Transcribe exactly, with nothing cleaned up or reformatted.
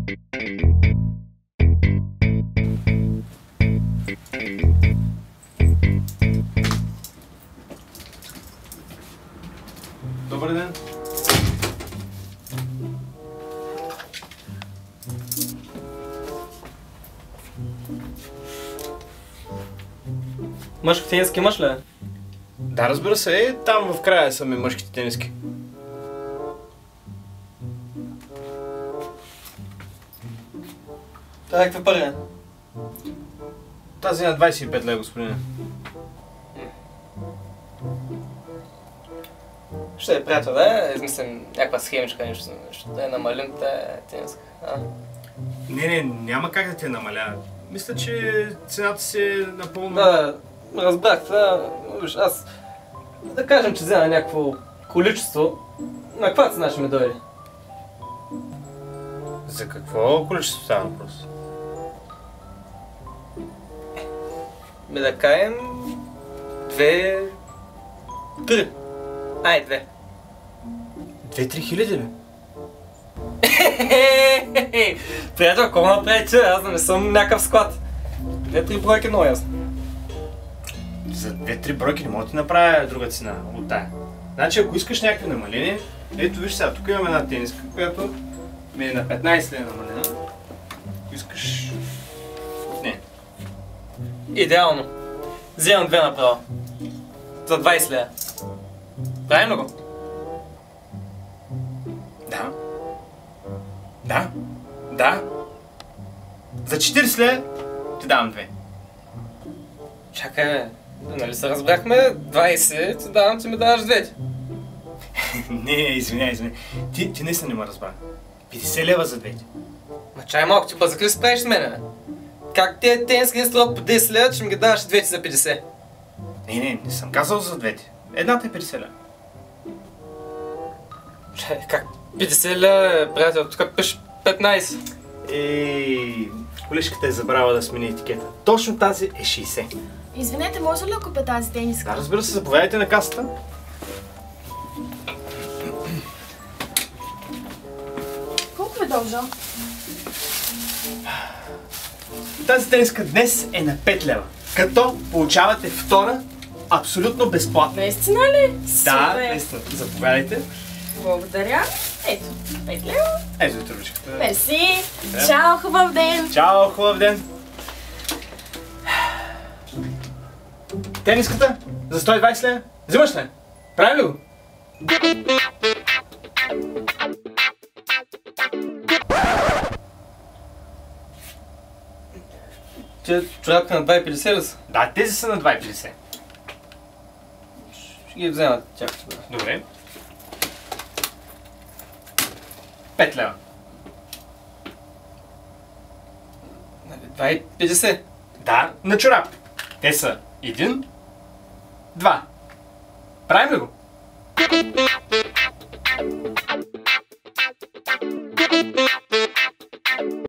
Добър ден! Мъжки тениски имаш ли? Да, разбира се, е, там в края са ми мъжките тениски. Това какви пари? Тази на двайсет и пет лева, господине. Ще е приятел, да измислим някаква схемичка, нещо, нещо да я намалим тая тениска. А? Не, не, няма как да те намаля. Мисля, че цената си е напълно... Да, разбрах това. Виж, аз да кажем, че взема някакво количество. На каква цена ще ми дойде? За какво количество става въпрос? Ми да кажем... Две... Три. Ай, две. Две-три хиляди ли? Приятел, какво направи че? Аз не съм някакъв склад. Две-три бройки много ясно. За две-три бройки не мога да ти направя друга цена от тая. Значи, ако искаш някакви намаления, ето виж сега, тук имаме една тениска, която ми е на петнайсет лева намалена. Ако искаш... Не. Идеално. Вземам две направо. За двайсет лева. Правилно го? Да. Да. Да. За четирийсет лева ти давам две. Чакай, бе. Нали се разбрахме? двайсет, ти давам, ти ми даваш двете. Не, извиняй, извиняй. Ти, ти наистина не ме разбра. петдесет лева за двете. Ма чай малко, ти па за какво се правиш с мене, бе? Как тези тениски не струват по десет лева, че ми ги даваш двете за петдесет? Не, не, не съм казал за двете. Едната е петдесет лева. Чай, как? петдесет лева, приятел, тук пише петнайсет. Ей, колежката е забрала да смени етикета. Точно тази е шейсет. Извинете, може ли да купя тази тениска? Да, разбира се, заповядайте на касата. Колко ви дължа? Тази тениска днес е на пет лева. Като получавате втора абсолютно безплатно. Наистина ли? Да, Супер. наистина. Заповядайте. Благодаря. Ето, пет лева. Ето ви тръбичката. Мерси. Чао, хубав ден. Чао, хубав ден. Тениската за сто и двайсет лева. Взимаш ли? Прави ли го? Те чорапки на два и петдесет ли са? Да, тези са на два и петдесет. Ще ги вземат тях. Бе. Добре. пет лева. Нали, два и петдесет. Да, на чорап. Те са един, два. Правим ли го?